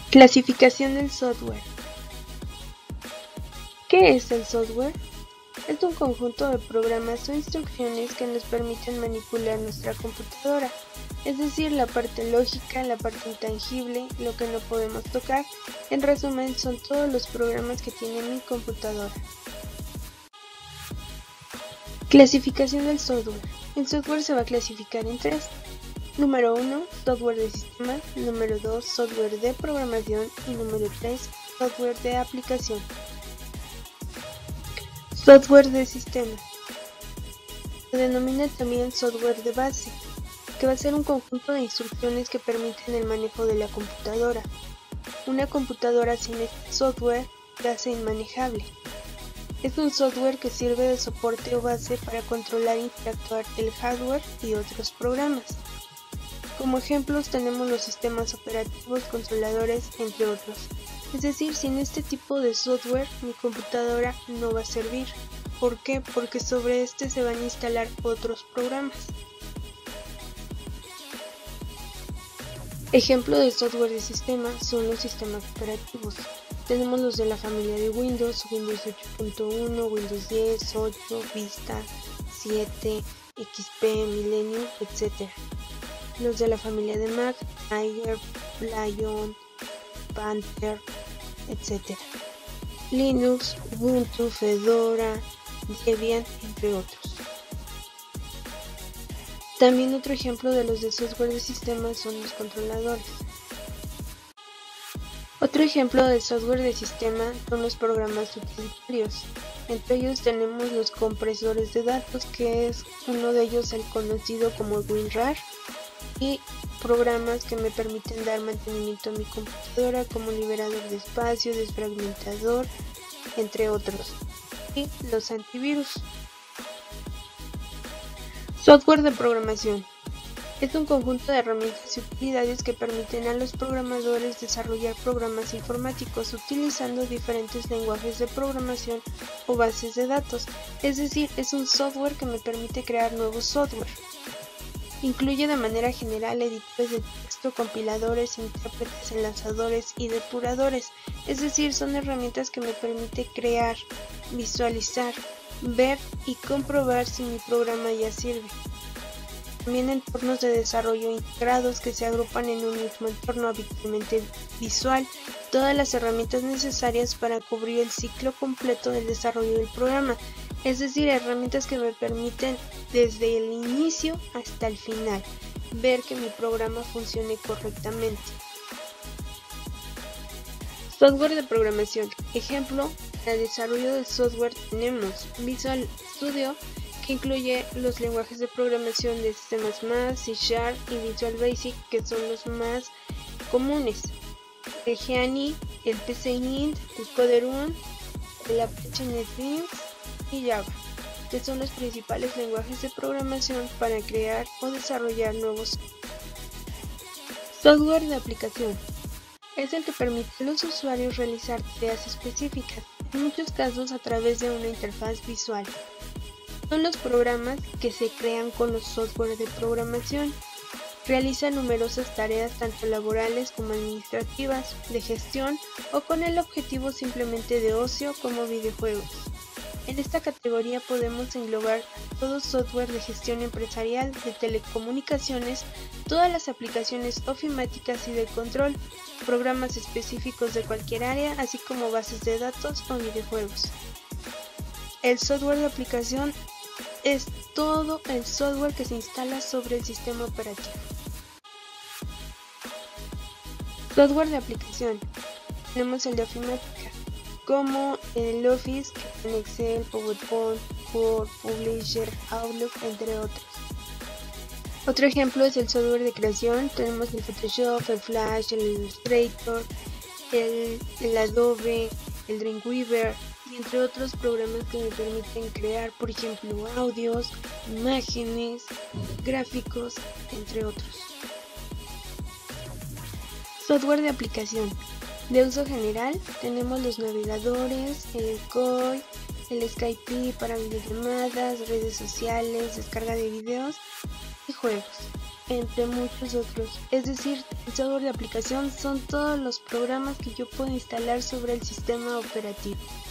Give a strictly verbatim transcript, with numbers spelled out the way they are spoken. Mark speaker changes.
Speaker 1: Clasificación del software. ¿Qué es el software? Es un conjunto de programas o instrucciones que nos permiten manipular nuestra computadora, es decir, la parte lógica, la parte intangible, lo que no podemos tocar. En resumen, son todos los programas que tiene mi computadora. Clasificación del software. El software se va a clasificar en tres. Número uno, software de sistema. Número dos, software de programación. Y número tres, software de aplicación. Software de sistema. Se denomina también software de base, que va a ser un conjunto de instrucciones que permiten el manejo de la computadora. Una computadora sin este software se hace inmanejable. Es un software que sirve de soporte o base para controlar e interactuar el hardware y otros programas. Como ejemplos tenemos los sistemas operativos, controladores, entre otros. Es decir, sin este tipo de software mi computadora no va a servir. ¿Por qué? Porque sobre este se van a instalar otros programas. Ejemplo de software de sistema son los sistemas operativos. Tenemos los de la familia de Windows, Windows ocho punto uno, Windows diez, ocho, Vista, siete, X P, Millennium, etcétera. Los de la familia de Mac, Tiger, Lion, Panther, etcétera. Linux, Ubuntu, Fedora, Debian, entre otros. También otro ejemplo de los de software de sistema son los controladores. Otro ejemplo de software de sistema son los programas utilitarios. Entre ellos tenemos los compresores de datos, que es uno de ellos el conocido como WinRAR, y programas que me permiten dar mantenimiento a mi computadora como liberador de espacio, desfragmentador, entre otros, y los antivirus. Software de programación. Es un conjunto de herramientas y utilidades que permiten a los programadores desarrollar programas informáticos utilizando diferentes lenguajes de programación o bases de datos, es decir, es un software que me permite crear nuevos software. Incluye de manera general editores de texto, compiladores, intérpretes, enlazadores y depuradores, es decir, son herramientas que me permiten crear, visualizar, ver y comprobar si mi programa ya sirve. También entornos de desarrollo integrados que se agrupan en un mismo entorno habitualmente visual, todas las herramientas necesarias para cubrir el ciclo completo del desarrollo del programa, es decir, herramientas que me permiten desde el inicio hasta el final ver que mi programa funcione correctamente. Software de programación. Ejemplo, para el desarrollo del software tenemos Visual Studio, que incluye los lenguajes de programación de C++, C Sharp y Visual Basic, que son los más comunes. El Geany, el PCInt, el Coder1, el Apache NetBeans y Java, que son los principales lenguajes de programación para crear o desarrollar nuevos software de aplicación. Es el que permite a los usuarios realizar tareas específicas, en muchos casos a través de una interfaz visual. Son los programas que se crean con los software de programación. Realizan numerosas tareas tanto laborales como administrativas, de gestión o con el objetivo simplemente de ocio como videojuegos. En esta categoría podemos englobar todo software de gestión empresarial, de telecomunicaciones, todas las aplicaciones ofimáticas y de control, programas específicos de cualquier área, así como bases de datos o videojuegos. El software de aplicación es todo el software que se instala sobre el sistema operativo. Software de aplicación. Tenemos el de ofimática, como el Office, que tiene Excel, PowerPoint, Word, Publisher, Outlook, entre otros. Otro ejemplo es el software de creación. Tenemos el Photoshop, el Flash, el Illustrator, el, el Adobe, el Dreamweaver, y entre otros programas que me permiten crear, por ejemplo, audios, imágenes, gráficos, entre otros. Software de aplicación. De uso general tenemos los navegadores, el Koi, el Skype para videollamadas, redes sociales, descarga de videos y juegos. entre muchos otros. Es decir, el software de aplicación son todos los programas que yo puedo instalar sobre el sistema operativo.